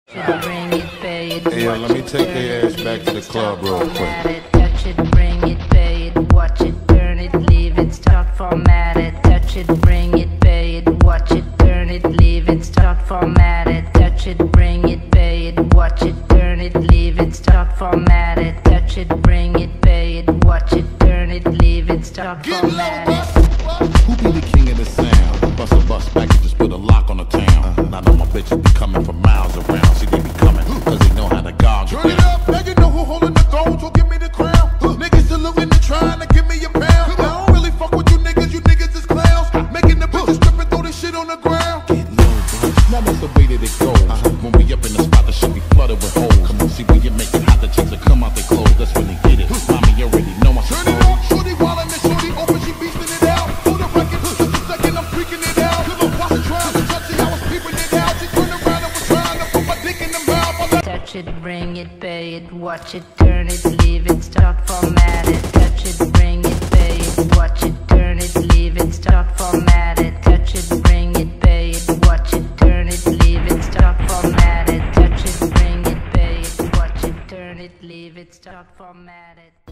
Hey, yo, let me take their ass back to the club real quick. Touch it, bring it, pay it, watch it, turn it, leave it, start formatted. Touch it, bring it, pay it, watch it, turn it, leave it, start formatted. Touch it, bring it, pay it, watch it, turn it, leave it, start formatted. Touch it, bring it, pay it, watch it, turn it, leave it, start formatted. Who be the king of the sound? Bust a bus back and just put a lock on the town. Now know my bitches be coming from miles around. See, they be coming cause they know how to gog it. Turn it up, now you know who holding the gold, so give me the crown. Niggas saluting and trying to give me a pound. I don't really fuck with you niggas is clowns. Making the bitches strip and throw this shit on the ground. Get low, bro. Now that's the way that it goes. When we up in the spot, the shit be flooded with holes. Come on, see when you make it hot, the chicks will come out their clothes. That's when they get it. Mommy, you already know my Turn it up, shorty wildin' and shorty open, she beastin' it out. For the record, just a second, I'm freaking it out. Watch her trying to touch it, I was peeping it out. She turned around and was trying to put my dick in the mouth. Touch it, bring it, pay it, watch it, turn it, leave it, start formatted. Touch it, bring it, pay it, watch it, turn it, leave it, start formatted. Touch it, bring it, pay it, watch it, turn it, leave it, start formatted. Touch it, bring it, pay it, watch it, turn it, leave it, start formatted.